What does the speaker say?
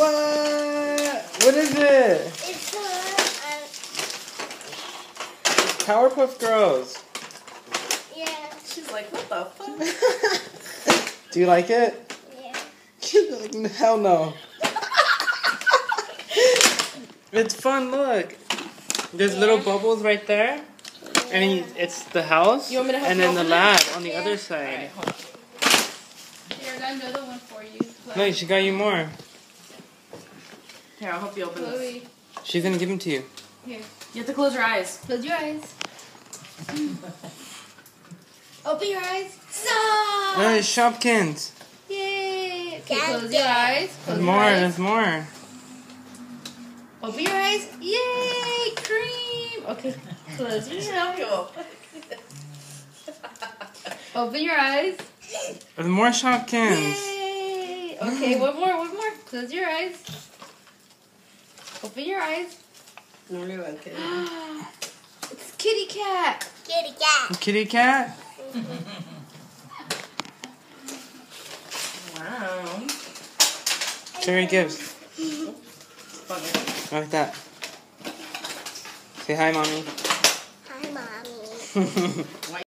What? What is it? It's Powerpuff Girls. yeah. She's like, what the fuck? Do you like it? Yeah. Hell no. It's fun, look. There's little bubbles right there. And it's the house. You want me to help and you then the open lab it? on the other side. Alright, hold on. Here, I got another one for you. No, she got you more. Here, I'll help you open this. Chloe. She's gonna give them to you. Here. You have to close your eyes. Close your eyes. Open your eyes. It's Shopkins. Yay. Okay, Got close your it. eyes. Close There's your more. eyes. There's more. Open your eyes. Yay. Cream. Okay. Close your eyes. Open your eyes. There's more Shopkins. Yay. Okay, one more. Close your eyes. Open your eyes. It's kitty cat. Kitty cat. Kitty cat. Wow. Cherry gifts. Like that. Say hi, mommy. Hi, mommy.